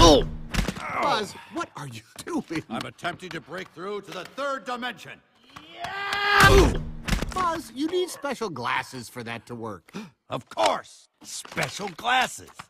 Buzz, what are you doing? I'm attempting to break through to the third dimension. Buzz, you need special glasses for that to work. Of course, special glasses.